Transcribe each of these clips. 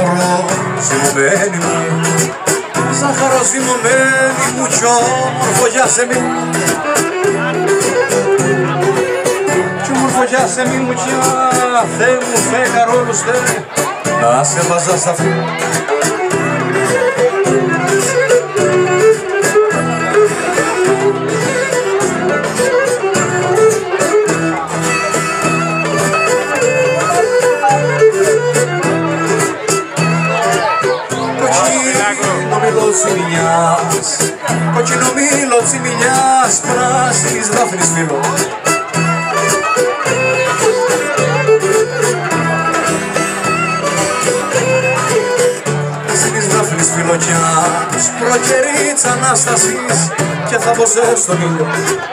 μωρό ζυμωμένη μου, ζάχαρο ζυμωμένη μου κι όμορφο για σεμί, κι όμορφο για σεμί μου κι Θεέ μου φεγγαρόλους Θεέ, να σε βάζα σ' αυτή. Κόκκινο μήλο τσιμιλιάς, πράσινης δάφνης φύλλο. Πράσινης δάφνης φύλλο κι ας προκαιρίτσα Ανάστασης και θα μπω στον ήλιο.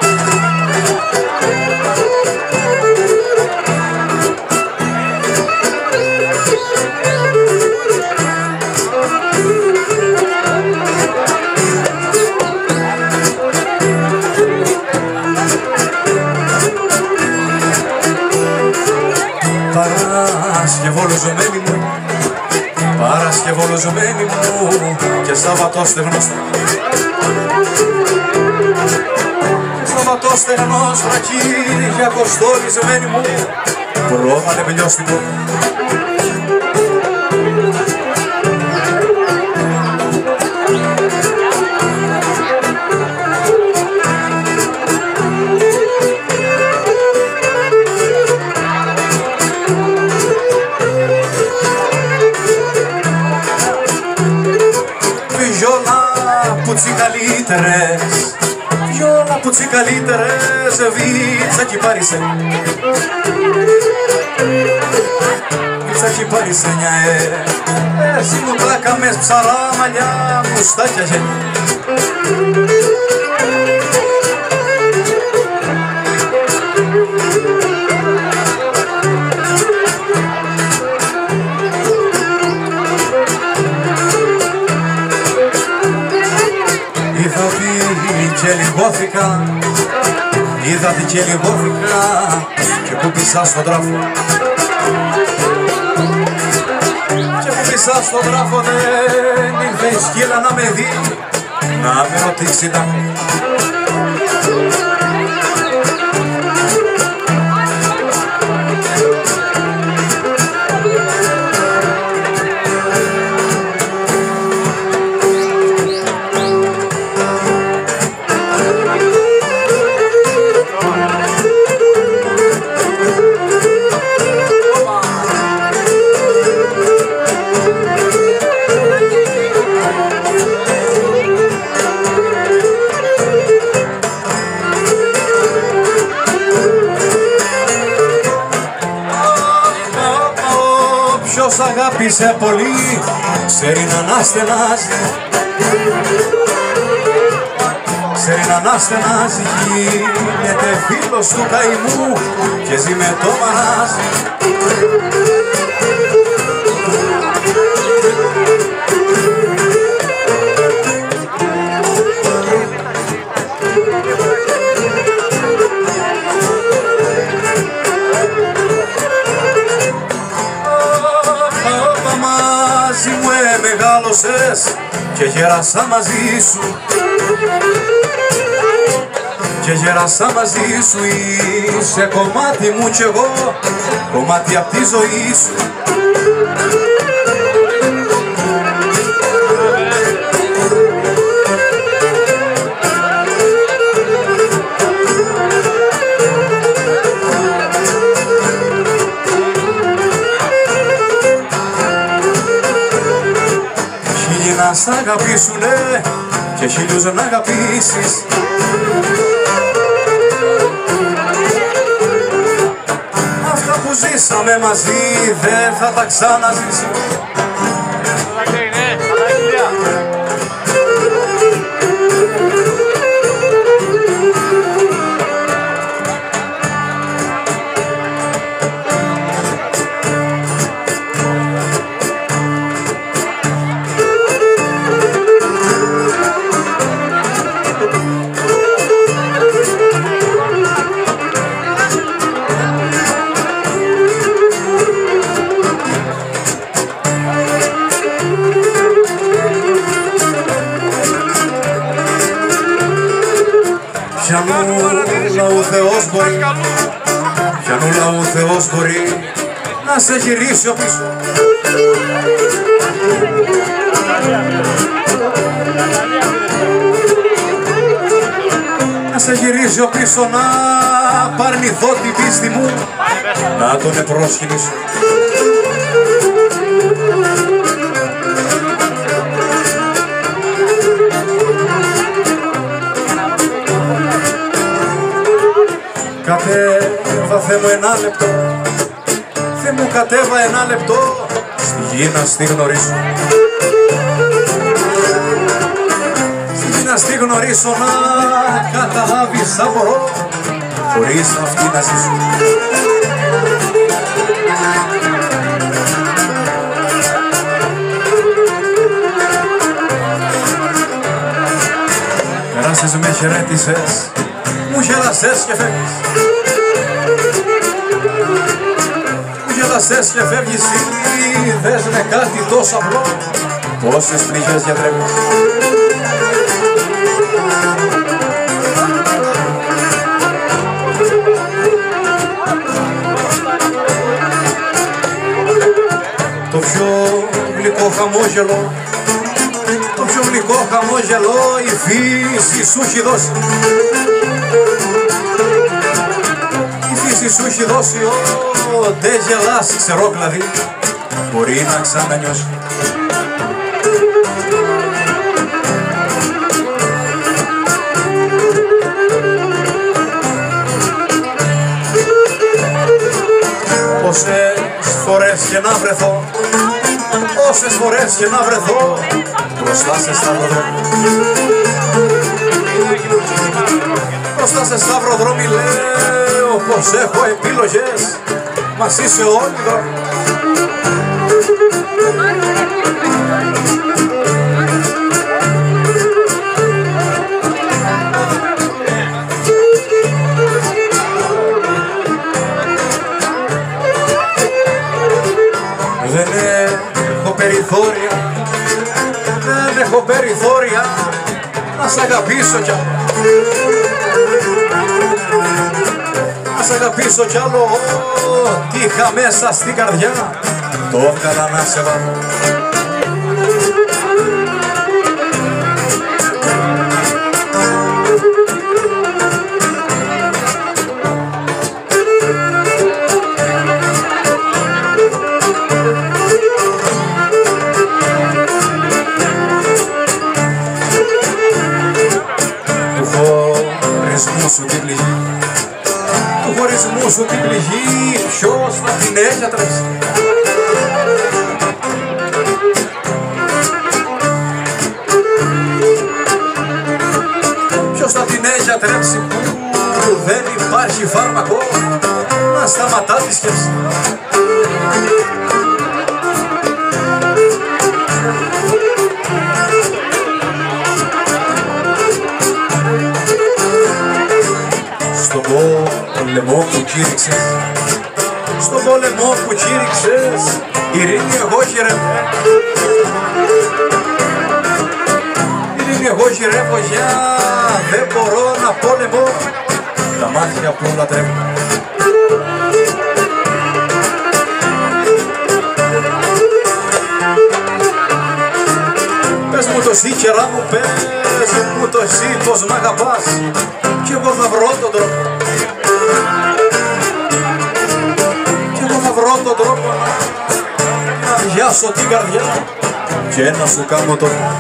Παρασκευολοζωμένη μου, Παρασκευολοζωμένη μου και Σαββατόστεγνος, και Σαββατόστεγνος Βρακύριακο στολισμένη μου, πρόβαλε πελιώστικο. Καλύτερες, βιόλα πουτσι καλύτερες, βίτσακι πάρισε, βίτσακι πάρισε νιαέ, εσύ μου πλάκαμες ψαρά μαλλιά, μουστάκια γένια. Και λιγώθηκα, είδατε και λιγώθηκα και που πισά στον τράφο, και που πισά στον τράφο δεν ήρθε η σκύλα να με δει, να με ρωτήσει τα μου. Ποιος αγάπησε πολύ, ξέρει να αναστενάζει, ξέρει να αναστενάζει, γίνεται φίλος του καημού και ζει με το μανάζι. Μεγάλωσες και γέρασα μαζί σου, και γέρασα μαζί σου, είσαι κομμάτι μου κι εγώ, κομμάτι απ' τη ζωή σου. Να σ' αγαπήσουνε και χίλιους να αγαπήσεις, αυτά που ζήσαμε μαζί δεν θα τα ξαναζήσεις. μπορεί, κι αν ο Θεός μπορεί να σε γυρίσει ο πίσω. Να σε γυρίσει ο πίσω, να παρνηθώ την πίστη μου, να τον επρόσχυνήσω. Κατέβα Θεέ μου ένα λεπτό, Θεέ μου κατέβα ένα λεπτό, στη γη να στη γνωρίσω. Στη γη να στη γνωρίσω, να καταλάβεις αν μπορώ χωρίς αυτή να ζήσω. Περάσες, με χαιρέτησες, μου γελάσες και φεύγεις. Μου γελάσες και φεύγεις, είδες με κάτι τόσο απλό πόσες πληγές γιατρεύεις. Το πιο γλυκό χαμόγελο, το πιο γλυκό χαμόγελο η φύση σου έχει δώσει. Η φύση σου έχει δώσει, δεν γελάς, ξέρω δηλαδή, μπορεί να ξανανιώσει. Όσες φορές και να βρεθώ, όσες φορές και να βρεθώ μπροστά σε σταυροδρόμι, μπροστά σε σταυροδρόμι λέω πως έχω επιλογές, μαζί σε όλοι δρόμοι. Δεν έχω περιθώρια, δεν έχω περιθώρια να σ' αγαπήσω κι άλλο, να σ' αγαπήσω κι άλλο, ό,τι είχα μέσα στην καρδιά το έβγαλα να σε βάλω. Σου την πληγή, του χωρισμού σου την πληγή, ποιος θα την έχει γιατρέψει. Ποιος θα την έχει γιατρέψει που δεν υπάρχει φάρμακο να σταματά τη σκέψη. Στον πόλεμο που κήρυξες, στον πόλεμο που κήρυξες, ειρήνη εγώ γυρεύω. Ειρήνη εγώ γυρεύω, για δεν μπορώ να πόλεμω τα μάτια που λατρεύω. Πες μου το εσύ κερά μου, πες μου το εσύ πως μ' αγαπάς, κι εγώ θα βρω τον τρόπο, κι εγώ θα βρω τον τρόπο να αδειάσω την καρδιά και να σου κάνω τόπο.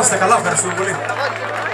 είστε καλά, ευχαριστούμε πολύ.